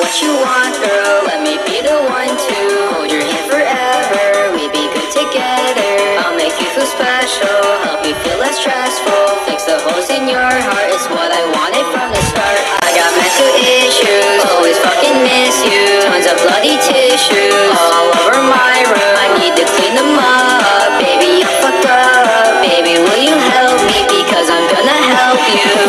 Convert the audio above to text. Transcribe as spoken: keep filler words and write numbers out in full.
what you want, girl. Let me be the one to hold your hand forever. We be good together. I'll make you feel special, help you feel less stressful. Fix the holes in your heart, it's what I wanted from the start. I got mental issues, always fucking miss you. Tons of bloody tissues all over my room. I need to clean them up, baby, I'm fucked up. Baby, will you help me, because I'm gonna help you.